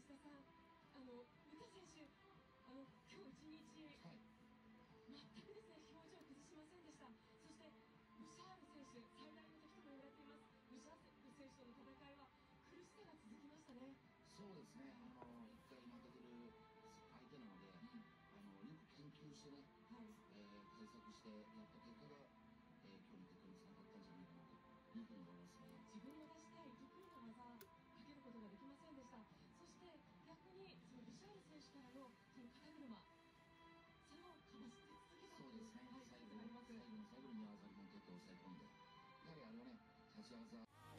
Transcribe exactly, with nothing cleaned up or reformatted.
田さん、あの詩選手、あの今日一日、はい、全くですね表情を崩しませんでした。そしてブシャール選手、最大の敵とも言われています。ブシャール選手との戦いは苦しさが続きましたね。 そうですね。あの一回負けてる相手なので、うん、あのよく研究してね、はい、えー、対策してやった結果が、えー、今日の結果につながったんじゃないかなというふうに思いますね。 自分の出したい得意な技かけることができませんでした。そして逆にそのブシャール選手からのその肩車、それをかわして続けたという、 そうですね。 はい、 最後の最後の最後に寝技に持ってって抑え込んで、やはりあれはね、立ち技。